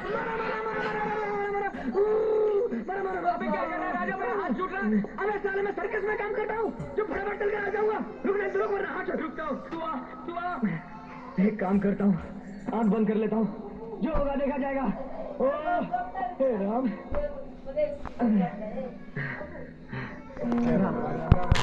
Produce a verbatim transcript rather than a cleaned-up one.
अबे क्या कर रहा है राजा, मेरा हाथ छूट रहा है। अबे साले मैं सर्कस में काम करता हूँ, जो फटाफट चल कर आ जाऊंगा। रुक नहीं रुक, वरना हाथ छूट। रुकता हूँ, तू आ तू आ। एक काम करता हूँ, आंख बंद कर लेता हूँ, जो होगा देखा जाएगा। ओ हे राम, राम